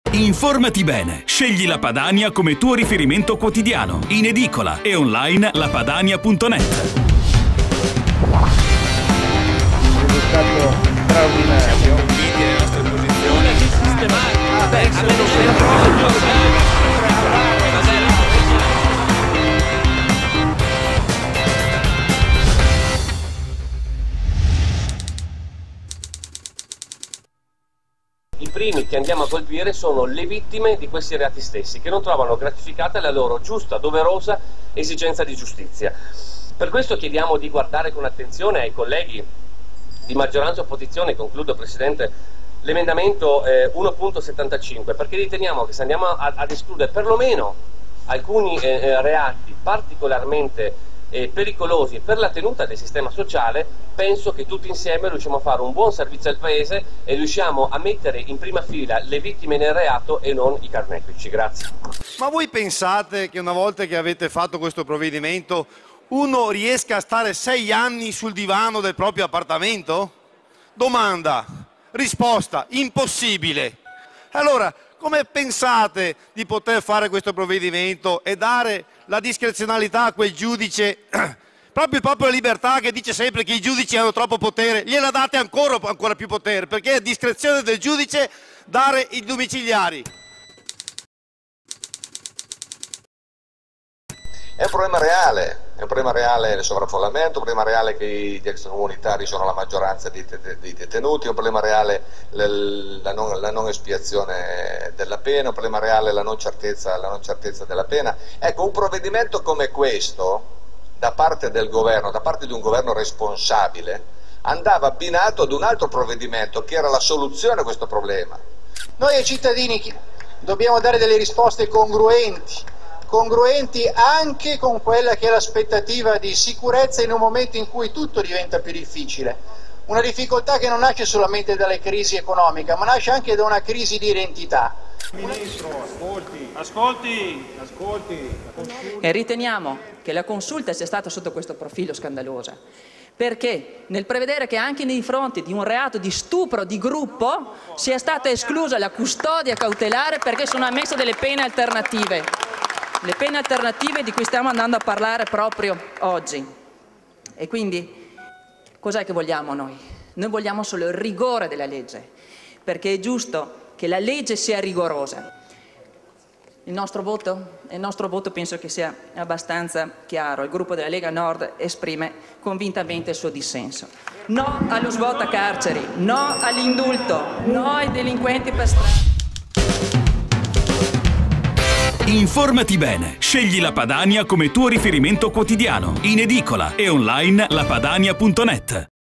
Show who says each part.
Speaker 1: Informati bene. Scegli la Padania come tuo riferimento quotidiano. In edicola e online lapadania.net.
Speaker 2: Risultato straordinario.
Speaker 3: Quindi le nostre posizioni
Speaker 4: I primi che andiamo a colpire sono le vittime di questi reati stessi, che non trovano gratificata la loro giusta, doverosa esigenza di giustizia. Per questo chiediamo di guardare con attenzione ai colleghi di maggioranza e opposizione, concludo Presidente, l'emendamento 1.75, perché riteniamo che se andiamo ad escludere perlomeno alcuni reati particolarmente pericolosi per la tenuta del sistema sociale, penso che tutti insieme riusciamo a fare un buon servizio al Paese e riusciamo a mettere in prima fila le vittime del reato e non i carnefici. Grazie.
Speaker 2: Ma voi pensate che una volta che avete fatto questo provvedimento uno riesca a stare 6 anni sul divano del proprio appartamento? Domanda, risposta, impossibile. Allora, come pensate di poter fare questo provvedimento e dare la discrezionalità a quel giudice, proprio il popolo della libertà che dice sempre che i giudici hanno troppo potere, gliela date ancora più potere, perché è a discrezione del giudice dare i domiciliari.
Speaker 5: È un problema reale il sovraffollamento, un problema reale che gli extracomunitari sono la maggioranza dei detenuti, un problema reale la non espiazione della pena, un problema reale la non certezza della pena. Ecco, un provvedimento come questo, da parte del governo, da parte di un governo responsabile, andava abbinato ad un altro provvedimento che era la soluzione a questo problema.
Speaker 6: Noi ai cittadini dobbiamo dare delle risposte congruenti anche con quella che è l'aspettativa di sicurezza in un momento in cui tutto diventa più difficile. Una difficoltà che non nasce solamente dalle crisi economiche, ma nasce anche da una crisi di identità.
Speaker 2: Ministro, ascolti.
Speaker 7: E riteniamo che la consulta sia stata sotto questo profilo scandalosa, perché nel prevedere che anche nei fronti di un reato di stupro di gruppo sia stata esclusa la custodia cautelare perché sono ammesse delle pene alternative. Le pene alternative di cui stiamo andando a parlare proprio oggi. E quindi cos'è che vogliamo noi? Noi vogliamo solo il rigore della legge, perché è giusto che la legge sia rigorosa. Il nostro voto penso che sia abbastanza chiaro. Il gruppo della Lega Nord esprime convintamente il suo dissenso. No allo svuota carceri, no all'indulto, no ai delinquenti per strada.
Speaker 1: Informati bene. Scegli la Padania come tuo riferimento quotidiano. In edicola e online lapadania.net.